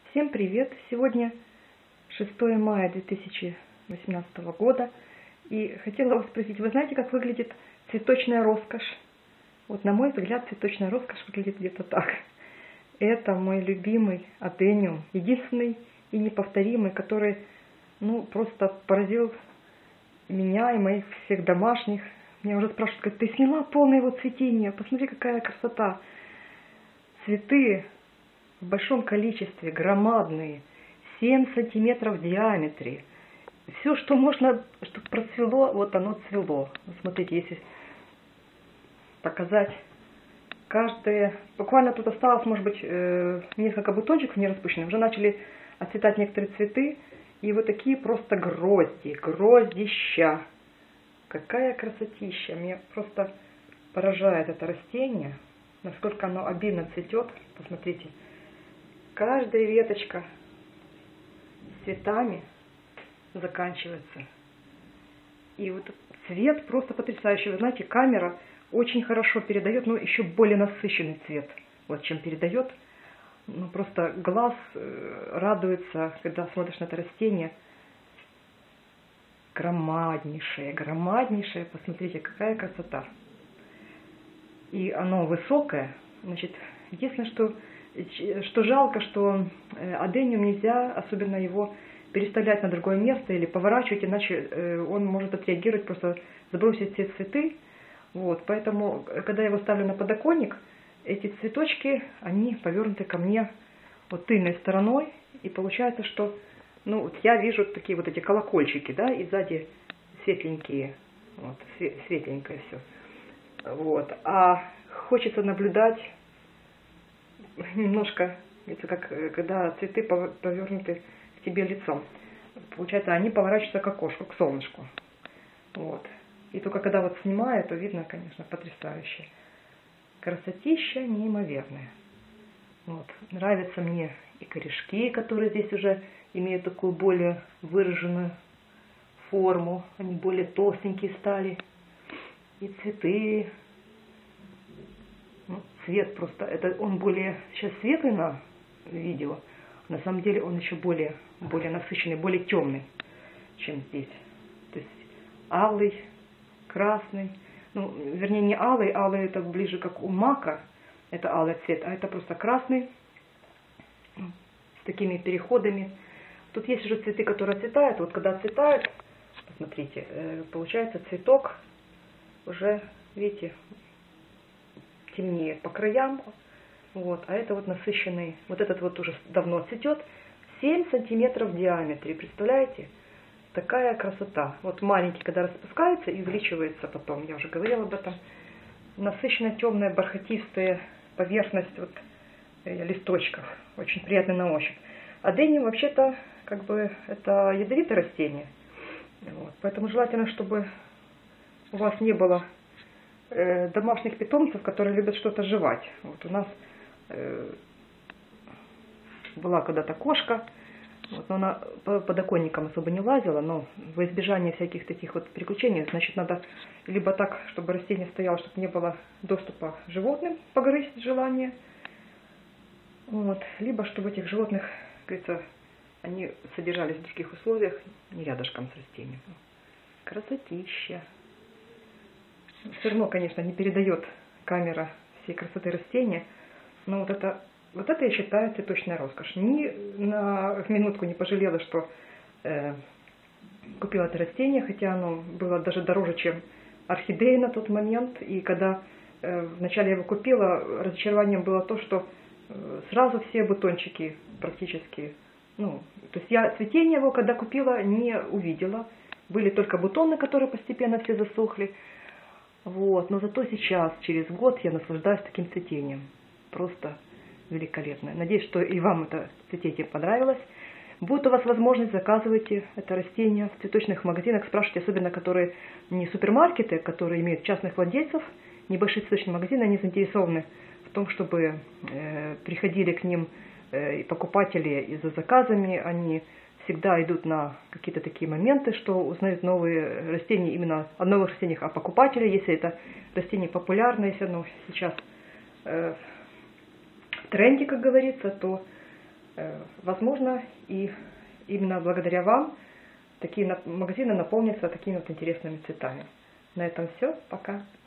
Всем привет! Сегодня 6 мая 2018 года. И хотела вас спросить, вы знаете, как выглядит цветочная роскошь? Вот на мой взгляд, цветочная роскошь выглядит где-то так. Это мой любимый адениум, единственный и неповторимый, который просто поразил меня и моих всех домашних. Меня уже спрашивают, как ты сняла полное его цветение, посмотри, какая красота. Цветы в большом количестве, громадные, 7 сантиметров в диаметре. Все, что можно, чтобы процвело, вот оно цвело. Смотрите, если показать каждое... Буквально тут осталось, может быть, несколько бутончиков не распущенных. Уже начали отцветать некоторые цветы. И вот такие просто гроздища. Какая красотища. Меня просто поражает это растение. Насколько оно обильно цветет. Посмотрите. Каждая веточка с цветами заканчивается. И вот цвет просто потрясающий. Вы знаете, камера очень хорошо передает, но еще более насыщенный цвет, вот чем передает. Просто глаз радуется, когда смотришь на это растение. Громаднейшее, громаднейшее. Посмотрите, какая красота. И оно высокое. Значит, единственное, что жалко, что адениум нельзя, особенно его переставлять на другое место или поворачивать, иначе он может отреагировать, просто сбросить все цветы. Вот, поэтому, когда я его ставлю на подоконник, эти цветочки, они повернуты ко мне вот тыльной стороной, и получается, что я вижу такие вот эти колокольчики, да, и сзади светленькие, вот, светленькое все. Вот, а хочется наблюдать немножко, это как когда цветы повернуты к тебе лицом. Получается, они поворачиваются к окошку, к солнышку. Вот. И только когда вот снимаю, то видно, конечно, потрясающе. Красотища неимоверная. Вот. Нравятся мне и корешки, которые здесь уже имеют такую более выраженную форму. Они более толстенькие стали. И цветы. Цвет просто, это он более сейчас светлый на видео, на самом деле он еще более насыщенный, более темный, чем здесь. То есть алый, красный, вернее не алый, алый это ближе как у мака, это алый цвет, а это просто красный, с такими переходами. Тут есть уже цветы, которые цветают, вот когда цветают, посмотрите, получается цветок уже, видите, темнее по краям, вот, а это вот насыщенный, вот этот вот уже давно цветет, 7 сантиметров в диаметре, представляете? Такая красота. Вот маленький, когда распускается и увеличивается потом, я уже говорила об этом, насыщенная темная бархатистая поверхность вот, листочков, очень приятный на ощупь. Адениум вообще-то, как бы, это ядовитое растение, вот, поэтому желательно, чтобы у вас не было домашних питомцев, которые любят что-то жевать. Вот у нас была когда-то кошка, вот, но она по подоконникам особо не лазила, но во избежание всяких таких вот приключений, значит, надо либо так, чтобы растение стояло, чтобы не было доступа животным, погрызть желание, вот, либо чтобы этих животных, как говорится, они содержались в других условиях, не рядышком с растением. Красотища. Все равно, конечно, не передает камера всей красоты растения, но вот это я считаю цветочная роскошь. Ни на минутку не пожалела, что купила это растение, хотя оно было даже дороже, чем орхидея на тот момент. И когда вначале я его купила, разочарованием было то, что сразу все бутончики практически, то есть я цветение его, когда купила, не увидела. Были только бутоны, которые постепенно все засохли. Вот, но зато сейчас, через год, я наслаждаюсь таким цветением. Просто великолепно. Надеюсь, что и вам это цветение понравилось. Будет у вас возможность, заказывайте это растение в цветочных магазинах. Спрашивайте, особенно, которые не супермаркеты, которые имеют частных владельцев, небольшие цветочные магазины, они заинтересованы в том, чтобы приходили к ним покупатели и за заказами. Они всегда идут на какие-то такие моменты, что узнают новые растения, именно о новых растениях, о покупателе. Если это растение популярное, если оно сейчас в тренде, как говорится, то Возможно, и именно благодаря вам такие магазины наполнятся такими вот интересными цветами. На этом все. Пока.